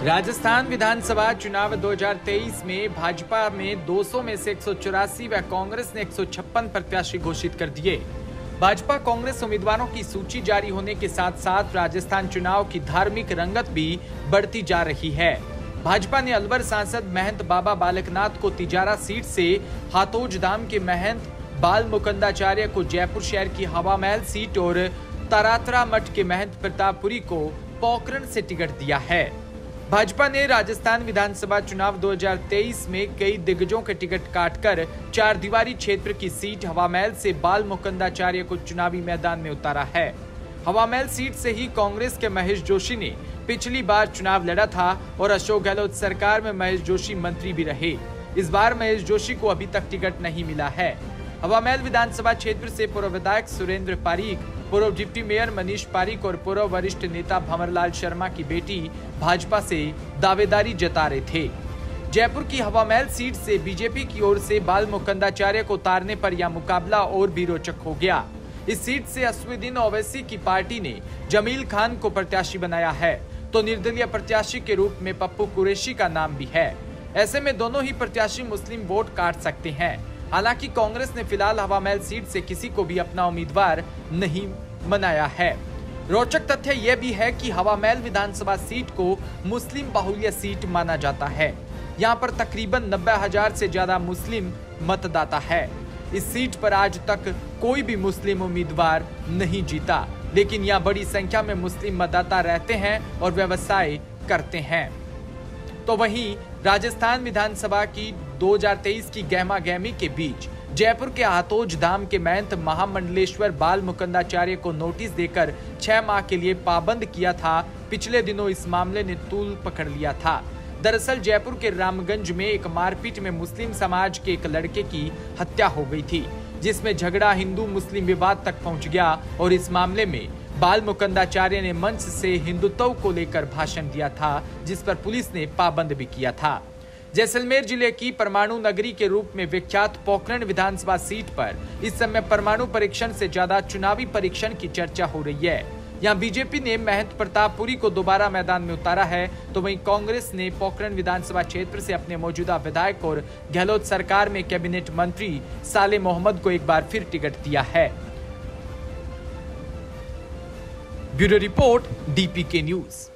राजस्थान विधानसभा चुनाव 2023 में भाजपा में 200 में से 184 व कांग्रेस ने 156 प्रत्याशी घोषित कर दिए। भाजपा कांग्रेस उम्मीदवारों की सूची जारी होने के साथ साथ राजस्थान चुनाव की धार्मिक रंगत भी बढ़ती जा रही है। भाजपा ने अलवर सांसद महंत बाबा बालकनाथ को तिजारा सीट से, हाथोज धाम के महंत बाल मुकुंदाचार्य को जयपुर शहर की हवा महल सीट और तारातरा मठ के महंत प्रतापपुरी को पोखरण से टिकट दिया है। भाजपा ने राजस्थान विधानसभा चुनाव 2023 में कई दिग्गजों के टिकट काटकर चार दीवारी क्षेत्र की सीट हवा महल से बाल मुकुंदाचार्य को चुनावी मैदान में उतारा है। हवा महल सीट से ही कांग्रेस के महेश जोशी ने पिछली बार चुनाव लड़ा था और अशोक गहलोत सरकार में महेश जोशी मंत्री भी रहे। इस बार महेश जोशी को अभी तक टिकट नहीं मिला है। हवा महल विधानसभा क्षेत्र से पूर्व विधायक सुरेंद्र पारीक, पूर्व डिप्टी मेयर मनीष पारीक और पूर्व वरिष्ठ नेता भंवरलाल शर्मा की बेटी भाजपा से दावेदारी जता रहे थे। जयपुर की हवा महल सीट से बीजेपी की ओर से बाल मुकुंदाचार्य को उतारने पर यह मुकाबला और भी रोचक हो गया। इस सीट से असदुद्दीन ओवैसी की पार्टी ने जमील खान को प्रत्याशी बनाया है, तो निर्दलीय प्रत्याशी के रूप में पप्पू कुरैशी का नाम भी है। ऐसे में दोनों ही प्रत्याशी मुस्लिम वोट काट सकते हैं। हालांकि कांग्रेस ने फिलहाल हवा महल सीट से किसी को भी अपना उम्मीदवार नहीं बनाया है। रोचक तथ्य यह भी है कि हवा महल विधानसभा सीट को मुस्लिम बाहुल्य सीट माना जाता है। यहां पर तकरीबन 90,000 से ज्यादा मुस्लिम मतदाता है। इस सीट पर आज तक कोई भी मुस्लिम उम्मीदवार नहीं जीता, लेकिन यहां बड़ी संख्या में मुस्लिम मतदाता रहते हैं और व्यवसाय करते हैं। तो वहीं राजस्थान विधानसभा की 2023 की गहमा गहमी के बीच जयपुर के हाथोज धाम के महंत महामंडलेश्वर बाल मुकुंदाचार्य को नोटिस देकर 6 माह के लिए पाबंद किया था। पिछले दिनों इस मामले ने तूल पकड़ लिया था। दरअसल जयपुर के रामगंज में एक मारपीट में मुस्लिम समाज के एक लड़के की हत्या हो गई थी, जिसमें झगड़ा हिंदू मुस्लिम विवाद तक पहुंच गया और इस मामले में बाल मुकुंदाचार्य ने मंच से हिंदुत्व को लेकर भाषण दिया था, जिस पर पुलिस ने पाबंद भी किया था। जैसलमेर जिले की परमाणु नगरी के रूप में विख्यात पोखरण विधानसभा सीट पर इस समय परमाणु परीक्षण से ज्यादा चुनावी परीक्षण की चर्चा हो रही है। यहाँ बीजेपी ने महंत प्रतापपुरी को दोबारा मैदान में उतारा है, तो वहीं कांग्रेस ने पोखरण विधानसभा क्षेत्र से अपने मौजूदा विधायक और गहलोत सरकार में कैबिनेट मंत्री साले मोहम्मद को एक बार फिर टिकट दिया है। Bureau report, DPK news.